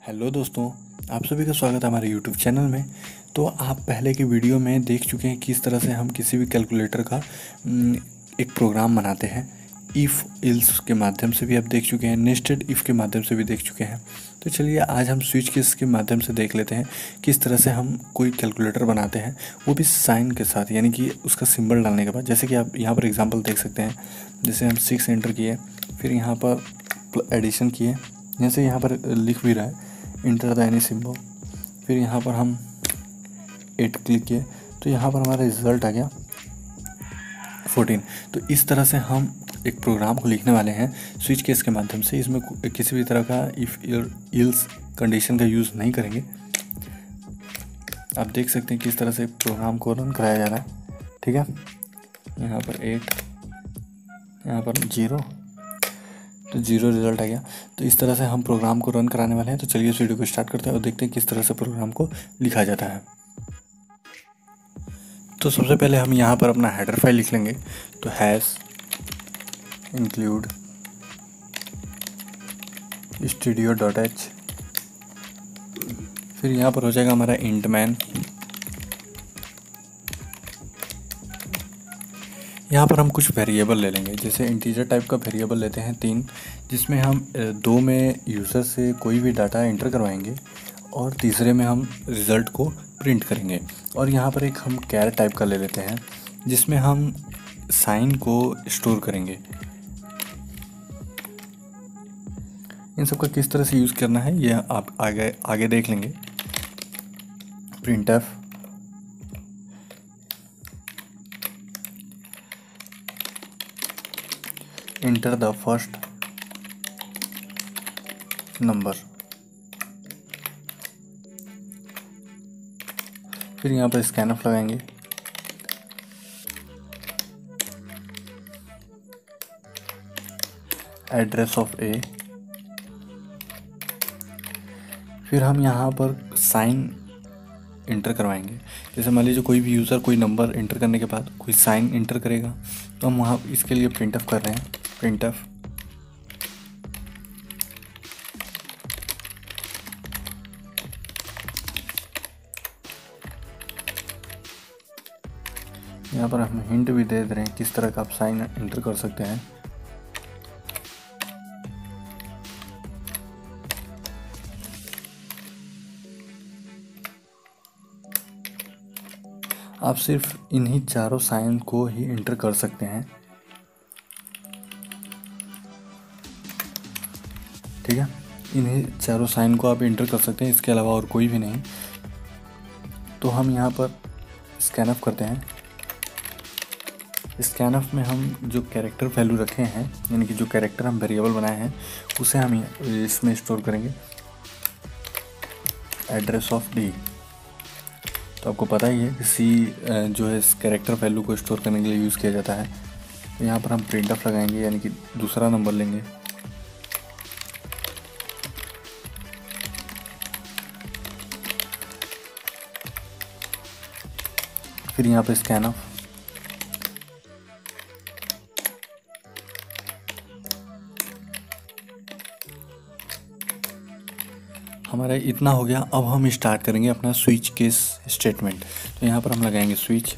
Hello दोस्तों, आप सभी का स्वागत है हमारे यूट्यूब चैनल में। तो आप पहले की वीडियो में देख चुके हैं किस तरह से हम किसी भी कैलकुलेटर का एक प्रोग्राम बनाते हैं। इफ़ इल्स के माध्यम से भी आप देख चुके हैं, नेस्टेड इफ़ के माध्यम से भी देख चुके हैं। तो चलिए आज हम स्विच केस के माध्यम से देख लेते हैं किस तरह से हम कोई कैलकुलेटर बनाते हैं, वो भी साइन के साथ, यानी कि उसका सिंबल डालने के बाद। जैसे कि आप यहाँ पर एग्जांपल देख सकते हैं। जैसे हम 6 एंटर किए, फिर यहाँ पर एडिशन किए, जैसे यहाँ पर लिख भी रहा है इंटर द एनी सिंबल। फिर यहाँ पर हम 8 क्लिक किए तो यहाँ पर हमारा रिजल्ट आ गया 14। तो इस तरह से हम एक प्रोग्राम को लिखने वाले हैं स्विच केस के माध्यम से। इसमें किसी भी तरह का इफ़ इल्स कंडीशन का यूज़ नहीं करेंगे। आप देख सकते हैं किस तरह से प्रोग्राम को रन कराया जा रहा है। ठीक है, यहाँ पर 8, यहाँ पर 0, तो 0 रिजल्ट आ गया। तो इस तरह से हम प्रोग्राम को रन कराने वाले हैं। तो चलिए इस वीडियो को स्टार्ट करते हैं और देखते हैं किस तरह से प्रोग्राम को लिखा जाता है। तो सबसे पहले हम यहाँ पर अपना हेडर फाइल लिख लेंगे। तो हैश इंक्लूड studio.h, फिर यहाँ पर हो जाएगा हमारा इंट मैन। यहाँ पर हम कुछ वेरिएबल ले लेंगे, जैसे इंटीजर टाइप का वेरिएबल लेते हैं 3, जिसमें हम 2 में यूज़र से कोई भी डाटा एंटर करवाएंगे और तीसरे में हम रिज़ल्ट को प्रिंट करेंगे। और यहाँ पर एक हम कैर टाइप का ले लेते हैं, जिसमें हम साइन को स्टोर करेंगे। इन सब का किस तरह से यूज़ करना है ये आप आगे देख लेंगे। printf enter the first number, फिर यहाँ पर स्कैनफ लगाएंगे। एड्रेस ऑफ ए, फिर हम यहाँ पर साइन इंटर करवाएंगे। जैसे मान लीजिए कोई भी यूज़र कोई नंबर इंटर करने के बाद कोई साइन इंटर करेगा, तो हम वहाँ इसके लिए प्रिंटफ कर रहे हैं। प्रिंटफ यहाँ पर हम हिंट भी दे रहे हैं किस तरह का आप साइन इंटर कर सकते हैं। आप सिर्फ इन्हीं चारों साइन को ही इंटर कर सकते हैं। ठीक है, इन्हीं चारों साइन को आप इंटर कर सकते हैं, इसके अलावा और कोई भी नहीं। तो हम यहाँ पर स्कैनअप करते हैं। स्कैनअप में हम जो कैरेक्टर वैल्यू रखे हैं, यानी कि जो कैरेक्टर हम वेरिएबल बनाए हैं, उसे हम इसमें स्टोर करेंगे। एड्रेस ऑफ डी, तो आपको पता ही है कि सी जो है इस कैरेक्टर वैल्यू को स्टोर करने के लिए यूज़ किया जाता है। तो यहाँ पर हम प्रिंटफ लगाएंगे, यानी कि दूसरा नंबर लेंगे। फिर यहाँ पर स्कैनफ, हमारा इतना हो गया। अब हम स्टार्ट करेंगे अपना स्विच केस स्टेटमेंट। तो यहाँ पर हम लगाएंगे स्विच।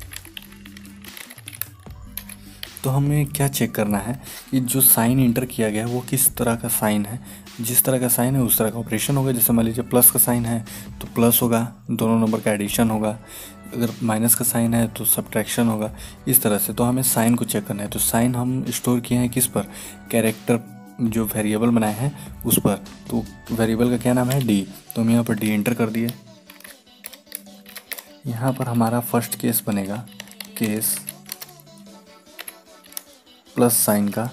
तो हमें क्या चेक करना है कि जो साइन इंटर किया गया है वो किस तरह का साइन है। जिस तरह का साइन है उस तरह का ऑपरेशन होगा। जैसे मान लीजिए प्लस का साइन है तो प्लस होगा, दोनों नंबर का एडिशन होगा। अगर माइनस का साइन है तो सब्ट्रैक्शन होगा, इस तरह से। तो हमें साइन को चेक करना है। तो साइन हम स्टोर किए हैं किस पर, कैरेक्टर जो वेरिएबल बनाए हैं उस पर। तो वेरिएबल का क्या नाम है, डी। तो हम यहाँ पर डी एंटर कर दिए। यहाँ पर हमारा फर्स्ट केस बनेगा केस प्लस साइन का।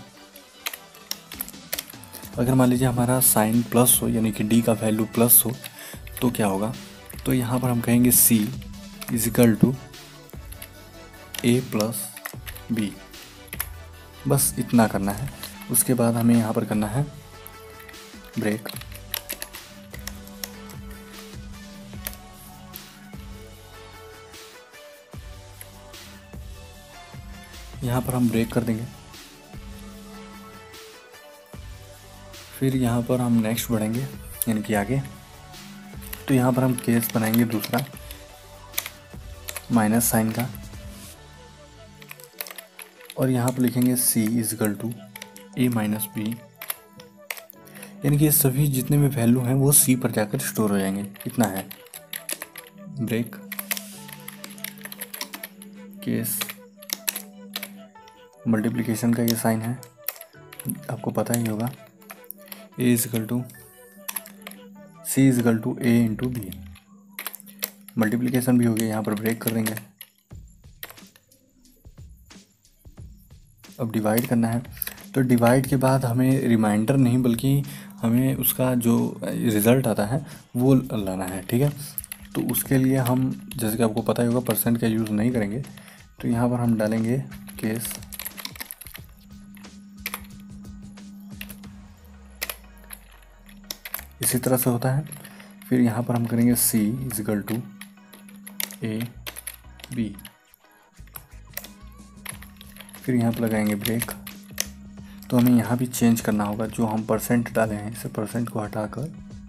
अगर मान लीजिए हमारा साइन प्लस हो, यानी कि डी का वैल्यू प्लस हो, तो क्या होगा। तो यहाँ पर हम कहेंगे c is equal to a plus b. बस इतना करना है। उसके बाद हमें यहाँ पर करना है ब्रेक। यहाँ पर हम ब्रेक कर देंगे। फिर यहाँ पर हम नेक्स्ट बढ़ेंगे, यानी कि आगे। तो यहाँ पर हम केस बनाएंगे दूसरा माइनस साइन का, और यहाँ पर लिखेंगे c is equal to a minus b, यानी कि ये सभी जितने भी वैल्यू हैं वो c पर जाकर स्टोर हो जाएंगे। कितना है, ब्रेक केस, मल्टीप्लिकेशन का ये साइन है, आपको पता ही होगा, a is equal to c is equal to a into b. Multiplication भी हो गया, यहाँ पर ब्रेक कर देंगे। अब डिवाइड करना है, तो डिवाइड के बाद हमें रिमाइंडर नहीं बल्कि हमें उसका जो रिज़ल्ट आता है वो लाना है। ठीक है, तो उसके लिए हम जैसे कि आपको पता ही होगा परसेंट का यूज़ नहीं करेंगे, तो यहाँ पर हम डालेंगे केस इसी तरह से होता है। फिर यहाँ पर हम करेंगे c is equal to a b, फिर यहाँ पर लगाएंगे ब्रेक। तो हमें यहाँ भी चेंज करना होगा, जो हम परसेंट डाले हैं इसे परसेंट को हटाकर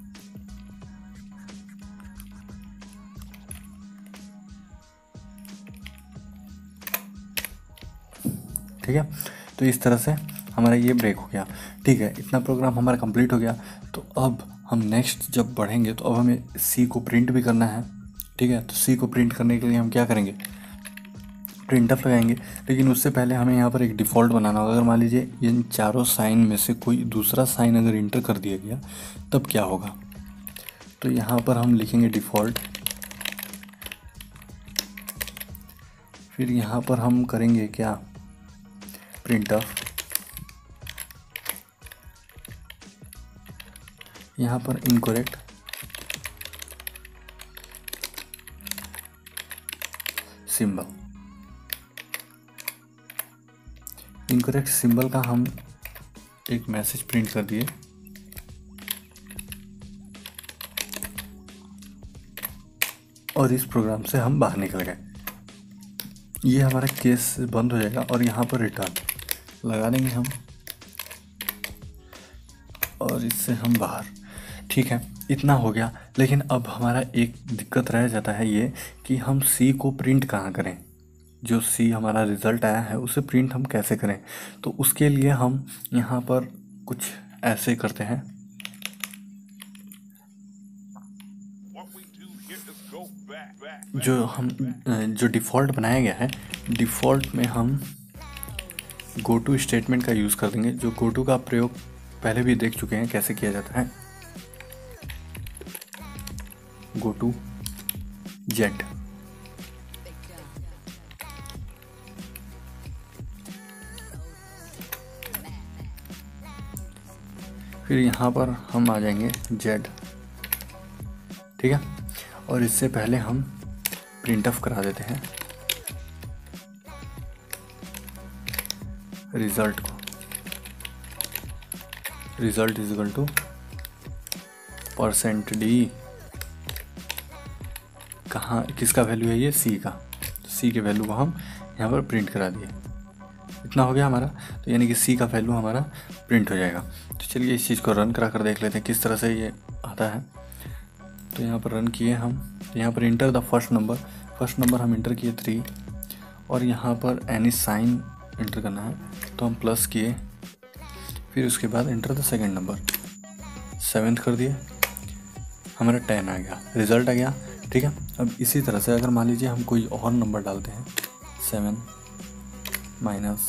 ठीक है। तो इस तरह से हमारा ये ब्रेक हो गया। ठीक है, इतना प्रोग्राम हमारा कंप्लीट हो गया। तो अब हम नेक्स्ट जब बढ़ेंगे तो अब हमें सी को प्रिंट भी करना है। ठीक है, तो सी को प्रिंट करने के लिए हम क्या करेंगे, प्रिंटफ लगाएंगे। लेकिन उससे पहले हमें यहाँ पर एक डिफ़ॉल्ट बनाना होगा। अगर मान लीजिए इन चारों साइन में से कोई दूसरा साइन अगर इंटर कर दिया गया तब क्या होगा, तो यहाँ पर हम लिखेंगे डिफ़ॉल्ट, फिर यहाँ पर हम करेंगे क्या, प्रिंटफ। यहाँ पर इनकरेक्ट सिंबल, इनकरेक्ट सिंबल का हम एक मैसेज प्रिंट कर दिए। और इस प्रोग्राम से हम बाहर निकल गए। ये हमारा केस बंद हो जाएगा और यहाँ पर रिटर्न लगा देंगे हम, और इससे हम बाहर। ठीक है, इतना हो गया। लेकिन अब हमारा एक दिक्कत रह जाता है ये कि हम सी को प्रिंट कहाँ करें, जो सी हमारा रिज़ल्ट आया है उसे प्रिंट हम कैसे करें। तो उसके लिए हम यहाँ पर कुछ ऐसे करते हैं, जो डिफ़ॉल्ट बनाया गया है, डिफ़ॉल्ट में हम गो टू स्टेटमेंट का यूज़ कर देंगे। जो गो टू का प्रयोग पहले भी देख चुके हैं कैसे किया जाता है। गो टू जेट, फिर यहाँ पर हम आ जाएंगे जेड। ठीक है, और इससे पहले हम प्रिंटफ करा देते हैं रिज़ल्ट को। Result is equal to %d, कहाँ किसका वैल्यू है ये, सी का। तो सी के वैल्यू को हम यहाँ पर प्रिंट करा दिए। इतना हो गया हमारा, तो यानी कि सी का वैल्यू हमारा प्रिंट हो जाएगा। तो चलिए इस चीज़ को रन करा कर देख लेते हैं किस तरह से ये आता है। तो यहाँ पर रन किए हम, यहाँ पर इंटर द फर्स्ट नंबर हम इंटर किए 3, और यहाँ पर एनी साइन इंटर करना है तो हम प्लस किए, फिर उसके बाद इंटर द सेकंड नंबर 7 कर दिए, हमारा 10 आ गया, रिज़ल्ट आ गया। ठीक है, अब इसी तरह से अगर मान लीजिए हम कोई और नंबर डालते हैं 7 माइनस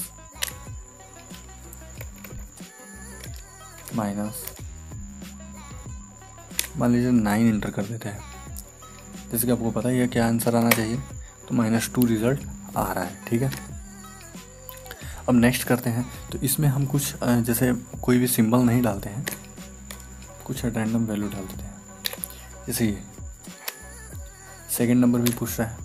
मान लीजिए 9 इंटर कर देते हैं, जैसे कि आपको पता ही है क्या आंसर आना चाहिए, तो -2 रिज़ल्ट आ रहा है। ठीक है, अब नेक्स्ट करते हैं। तो इसमें हम कुछ जैसे कोई भी सिंबल नहीं डालते हैं, कुछ रैंडम वैल्यू डाल देते हैं। जैसे ये सेकंड नंबर भी पूछ रहा है,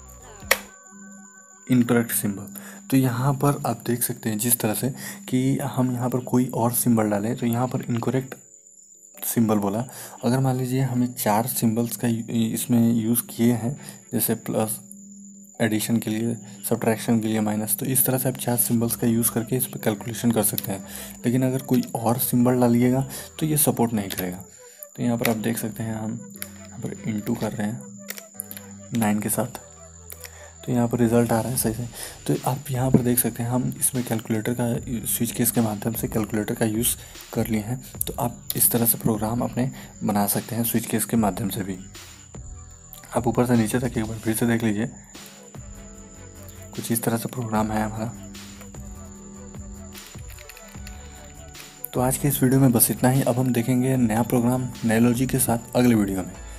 इनकरेक्ट सिंबल। तो यहाँ पर आप देख सकते हैं जिस तरह से कि हम यहाँ पर कोई और सिंबल डालें तो यहाँ पर इनकरेक्ट सिंबल बोला। अगर मान लीजिए हमें 4 सिंबल्स का इसमें यूज़ किए हैं, जैसे प्लस एडिशन के लिए, सब्ट्रैक्शन के लिए माइनस, तो इस तरह से आप 4 सिंबल्स का यूज़ करके इस पर कैलकुलेशन कर सकते हैं। लेकिन अगर कोई और सिंबल डालिएगा तो ये सपोर्ट नहीं करेगा। तो यहाँ पर आप देख सकते हैं हम यहाँ पर इंटू कर रहे हैं 9 के साथ, तो यहाँ पर रिज़ल्ट आ रहा है सही से। तो आप यहाँ पर देख सकते हैं हम इसमें कैलकुलेटर का स्विच केस के माध्यम से कैलकुलेटर का यूज़ कर लिए हैं। तो आप इस तरह से प्रोग्राम अपने बना सकते हैं स्विच केस के माध्यम से भी। आप ऊपर से नीचे तक एक बार फिर से देख लीजिए, कुछ इस तरह से प्रोग्राम है हमारा। तो आज के इस वीडियो में बस इतना ही। अब हम देखेंगे नया प्रोग्राम नए लॉजिक के साथ अगले वीडियो में।